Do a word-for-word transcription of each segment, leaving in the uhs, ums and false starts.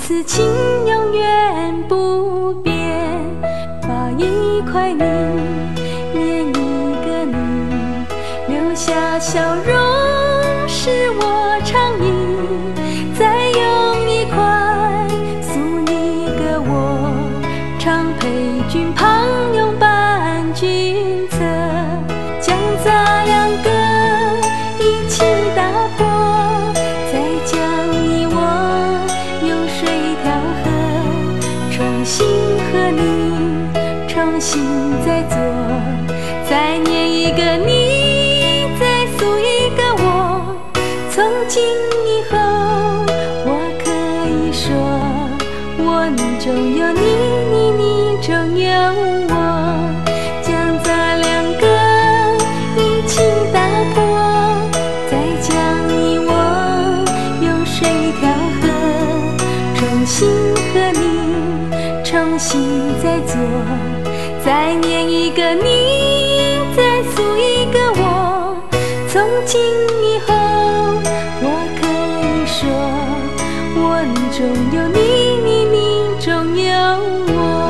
此情永远不变，画一块你，念一个你，留下笑容是我常忆，再用一块塑一个我，常陪君旁拥伴君侧，将咱两个一起打破，再将你我用水调和，重新和你，重新再做，再念一个你，再塑一个我，从今以后我可以说，我你中有你，你你中有我，将咱两个一起打破，再将你我用水调和，重新和你，重新再做，再念一个你，再塑一个我，从今以后我可以说，我你中有你，你你中有我。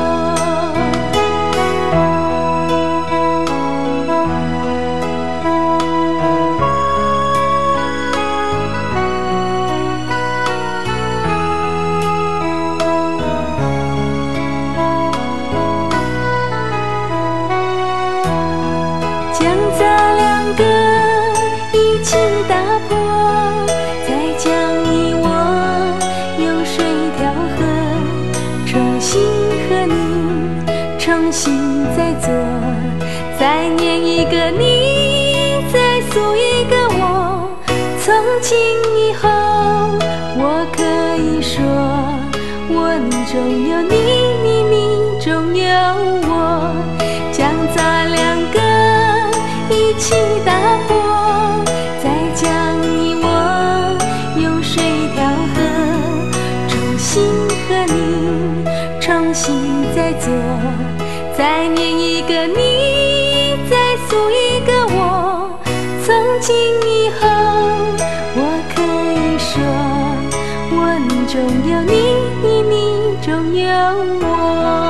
将咱两个一起打破，再将你我用水调和，重新和你，重新再做，再念一个你，再塑一个我，从今以后我可以说，我你中有你，你你中有我，将咱两个一起打破，再将你我用水调和，重新和你，重新再做，再念一个你，再塑一个我，从今以后我可以说，我你中有你，你你中有我。